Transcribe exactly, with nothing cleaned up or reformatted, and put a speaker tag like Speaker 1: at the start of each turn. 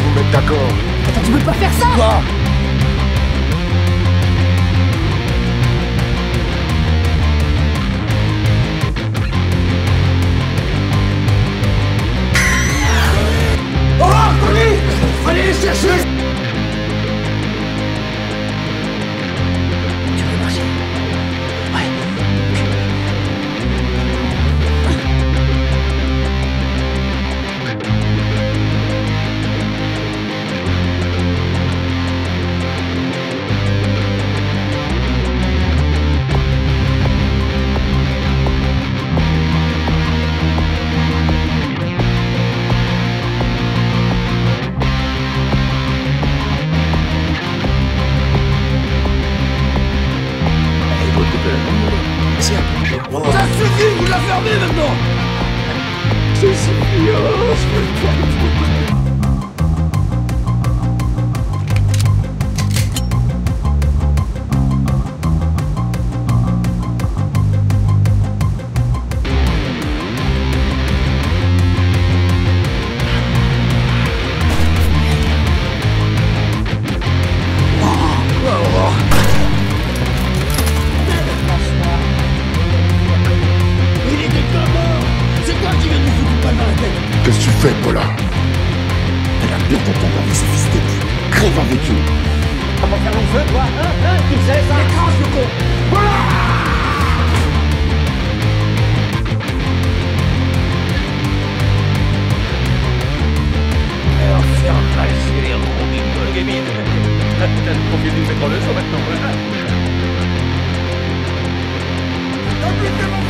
Speaker 1: vous mettre d'accord.
Speaker 2: Attends, tu peux pas faire ça!
Speaker 1: Quoi?
Speaker 3: Oh, Tony! Allez les chercher!
Speaker 2: Tu veux marcher? Ouais.
Speaker 3: Ça suffit, vous la fermez maintenant! Ça suffit, oh, je veux pas.
Speaker 1: Qu'est-ce que tu fais, Paula?
Speaker 3: Elle a bien t'entendre avec ses fils de pute. Crève avec eux.
Speaker 2: Comment faire long feu, toi? Hein? Hein? Tu le sais, ça? Écrase le con!
Speaker 3: Voilà!
Speaker 4: Alors, faire passer les roubines de la gamine. T'as le profil du métro de son maintenant.
Speaker 3: Appliquez-moi!